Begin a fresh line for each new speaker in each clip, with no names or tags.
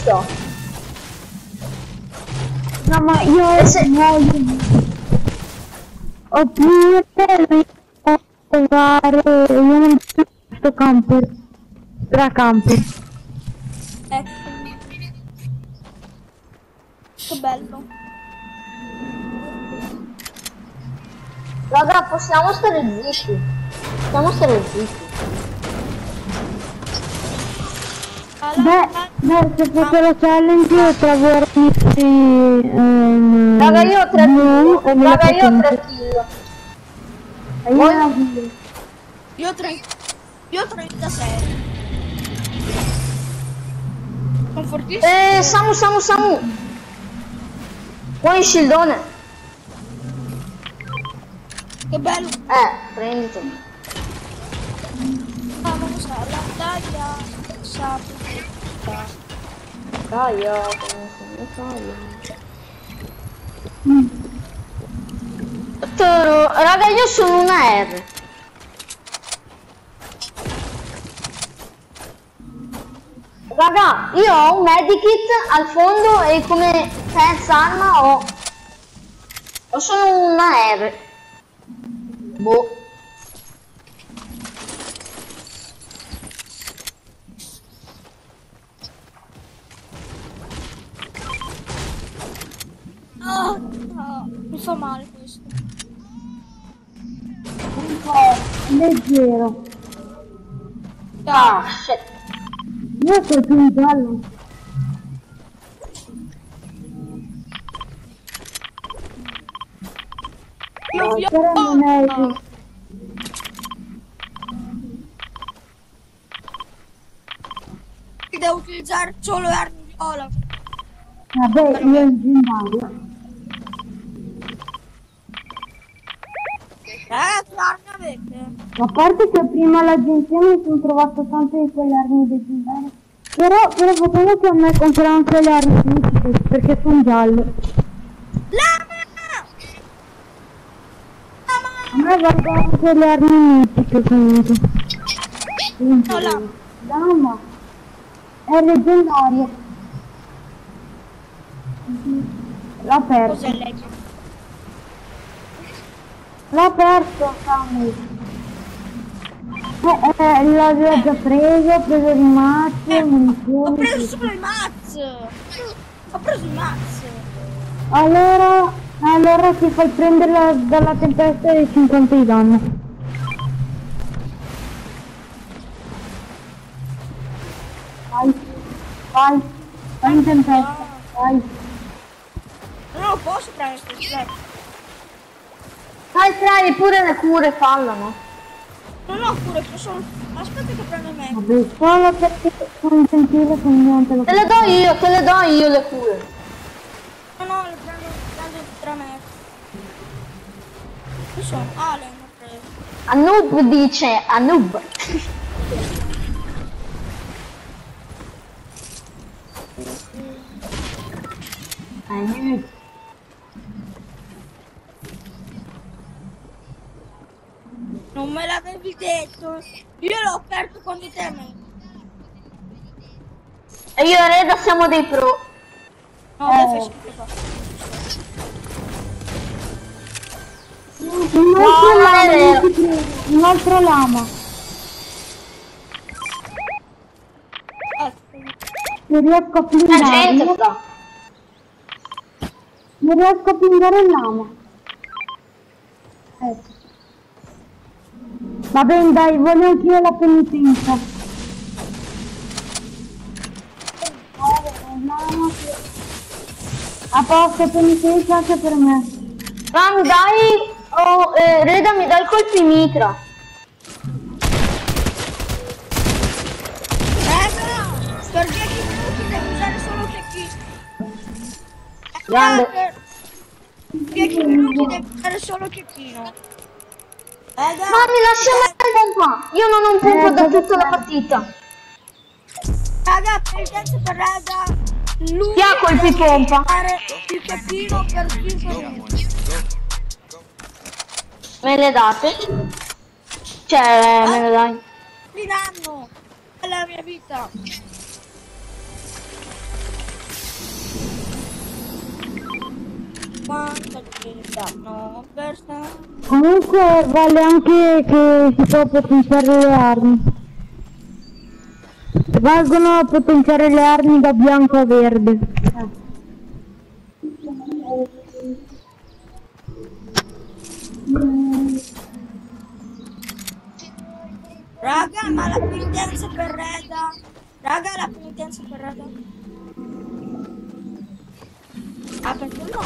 visto.
No, ma io oppure trovare io non sto camper tra camper.
Ecco. Che bello.
Raga, possiamo stare zitti. Possiamo stare zitti.
Beh, se fosse la challenge io trovo
Raga, io ho 3 kill. Raga, io ho 3 kill.
Io ho 36. Sono fortissimo.
Samu. Poi il shieldone.
Che bello.
Prenditi.
Vamos a la taglia.
Taglia. Raga, io sono una R. Raga, io ho un medikit al fondo e come terza arma ho solo una R. Boh.
No, mi fa male questo.
Un po' leggero.
Shit.
Io sono più in giallo. Però non è così.
Devo utilizzare solo armi viola.
Vabbè, io in gimnasia.
Che armi avete?
A parte che prima all'agenzia mi sono trovato tante di quelle armi leggendarie. Però facciamo che a me comprano anche le armi mitiche, perché sono gialle. A me vanno anche le armi mitiche comunque.
No, la.
Lama è leggendaria. L'ha perso.
Cos'è legge?
L'ha perso, Samu. L'aveva già preso, ho preso il mazzo, munizioni.
Ho preso solo i mazz. Ho preso i mazz.
Allora ti fai prendere dalla tempesta dei 50 di danno. Vai in tempesta, vai.
Non lo posso prendere questo.
Dai, pure le cure fallano.
Non ho cure, sono. Aspetta che prendo me.
Vabbè, solo perché sono gentile con niente lo
Te le do io le cure.
No, le prendo tra me. Io sono Ale, non ho preso.
Anub dice Anub.
Non me l'avevi detto. Io l'ho aperto quando te me.
E io e Reda siamo dei pro.
No, te fai schifo qua.
Un altro lama. Non riesco a
La
pingare.
gente sta.
Non riesco a pingare il lama. Ecco. Va bene, dai, voglio anch'io la penitenza. A posto, penitenza anche per me.
Ma mi dai... Reda, mi dai il colpi mitra.
Per 10 minuti devo usare solo cecchino.
Grande.
10 minuti devo usare solo cecchino.
Ma mi lascia la pompa. Io non ho un pompa da tutta la partita.
Raga, per tempo per Reda. Lui
Chi ha colpi pompa?
fare il cecchino per 5 minuti.
Me le date? Cioè, me le dai?
Mi danno. È la mia vita. quanto ci danno per
Comunque vale anche che si può potenziare le armi. Valgono potenziare le armi da bianco a verde.
Raga, ma la penitenza per Reda? Raga, la penitenza per Reda? Ah, perché no?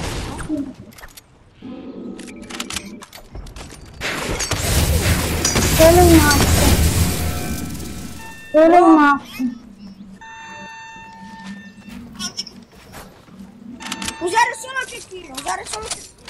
Solo in mazzo. Solo in mazzo.
Usare solo il cecchino, usare solo il cecchino.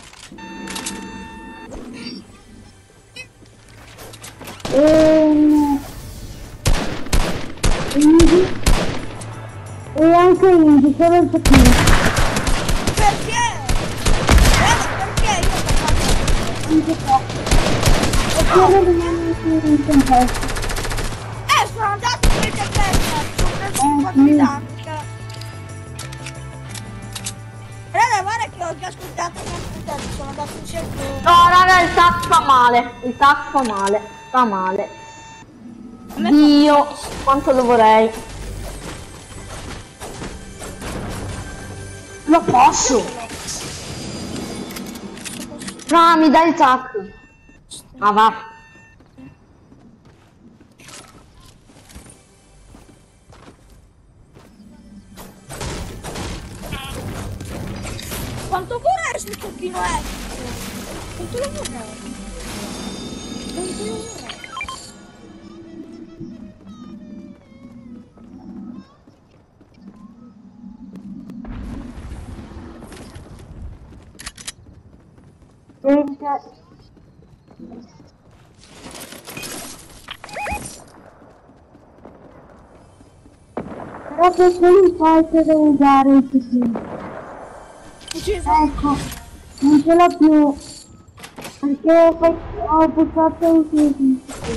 E anche Indy, solo il cecchino.
Perché? Perché io ho fatto?
Anche qua. E quello rimane in contesto.
Sono andato per il testa, sono preso un po' di dinamica. Raga, guarda che ho già ascoltato il sono andato in cerco.
No, raga, il tac fa male. Il tac fa male. Fa male. Dio, quanto lo vorrei. Lo posso. No, mi dai il tac. Ma va.
Quanto vorrei sul cecchino Quanto lo vorrei? Quanto lo vorrei?
Però che solo in falso devo usare il cecchino. Ecco, non ce l'ho più. Perché poi ho bussato il cecchino.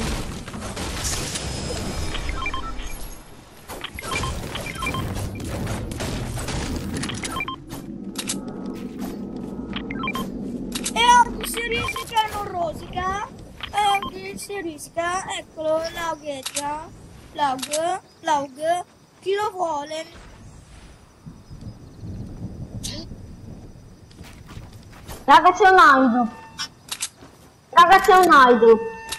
Si risica e non rosica, si risica, eccolo, laugheggia, laug, chi lo vuole?
Raga, c'è un idol. Raga, c'è un idol.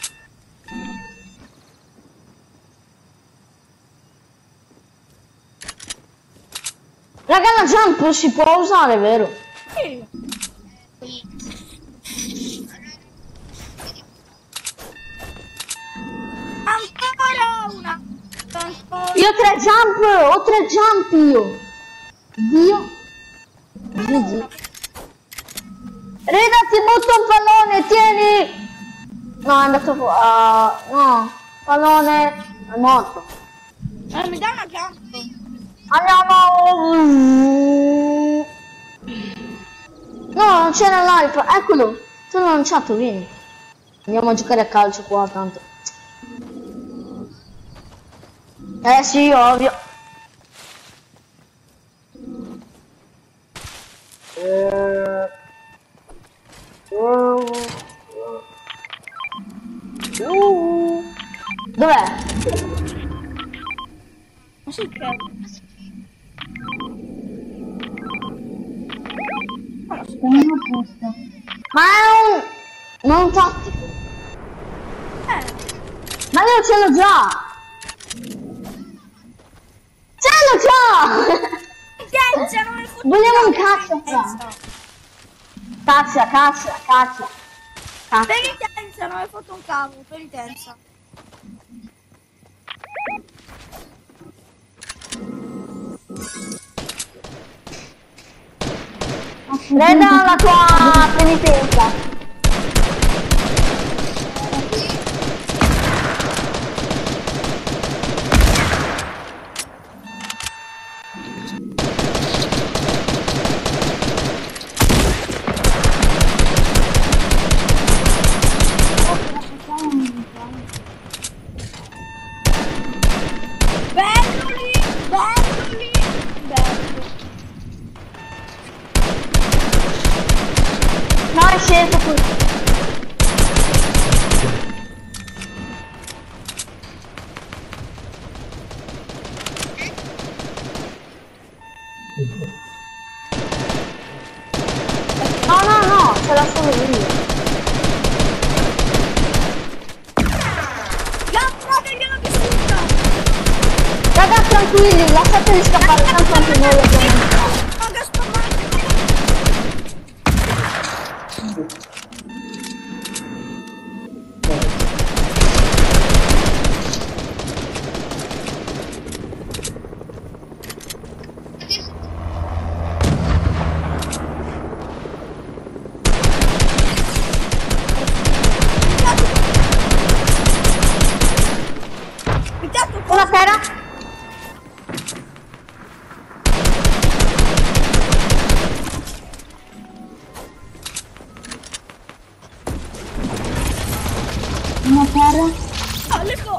Raga, la jump si può usare, vero?
Sì. Ancora una.
Io ho tre jump io. Dio. GG. Reda, ti butto un pallone, tieni. No, è andato no, pallone è morto.
Mi dai una jump?
Andiamo. No, non c'era l'hype, eccolo. Tu l'ho lanciato, vieni. Andiamo a giocare a calcio qua, tanto. Sì, ovvio. Dov'è?
Ma sì che...
Ma è un tattico. Ma io ce l'ho già. Ce l'ho già.
Penitenza, non mi foto.
Vogliamo un cazzo qua. Caccia.
Penitenza, non hai fatto un cavo, penitenza.
Reda la tua penitenza.
Bello.
No, no, no, ce la sono io.
Gliel'ho distrutta!
Raga, tranquilli, lasciateli scappare, tanto anche noi l'abbiamo visto.
Raga, spammate!
Una terra.
Una terra.
Ah, let's go!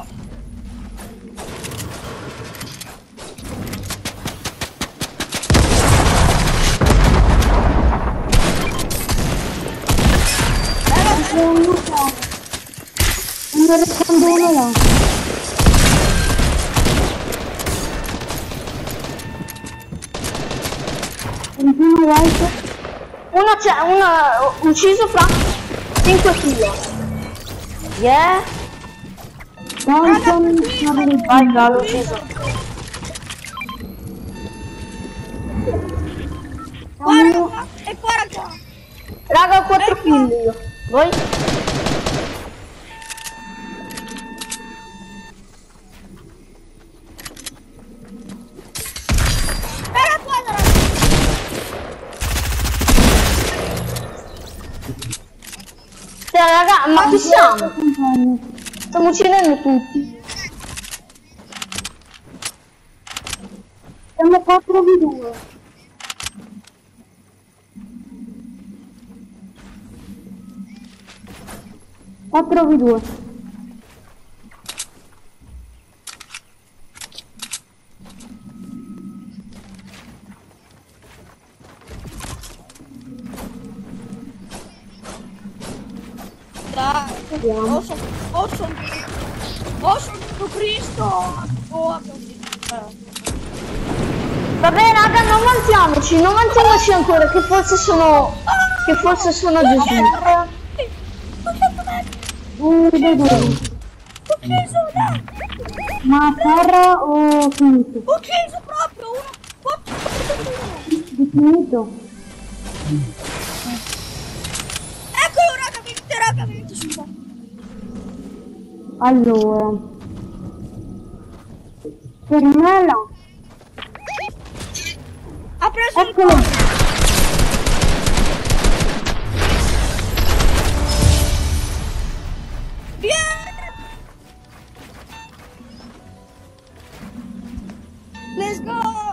Non rispondo uno là. Continuo white.
Uno c'è, uno ucciso fra 5 kg. Yeah.
Thompson.
Vai, l'ho ucciso.
Guarda, e qua raga!
Raga, ho 4 kg io. Voi?
Era qua raga!
Raga, ma chi siamo? Stiamo uccidendo tutti.
Siamo 4v2. Quattro v 2.
Dai! Oh, sono Cristo! Oh,
Vabbè raga, non mantiamoci ancora, che forse sono Gesù.
Vedo.
Ucciso, dai!
Ma terra o finito?
Ucciso proprio! Uno!
Di finito.
Eccolo raga, venite su qua!
Allora. Fermela.
Ha preso il
Eccolo.
colpo! Let's go!